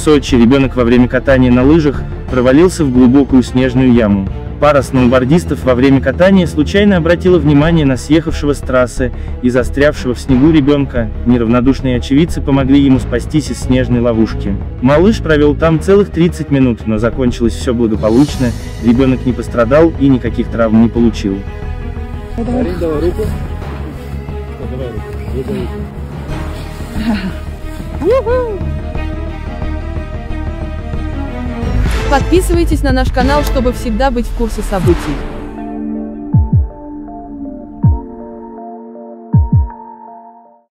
Сочи ребенок во время катания на лыжах провалился в глубокую снежную яму. Пара сноубордистов во время катания случайно обратила внимание на съехавшего с трассы и застрявшего в снегу ребенка. Неравнодушные очевидцы помогли ему спастись из снежной ловушки. Малыш провел там целых 30 минут, но закончилось все благополучно, ребенок не пострадал и никаких травм не получил. Давай руку. Подписывайтесь на наш канал, чтобы всегда быть в курсе событий.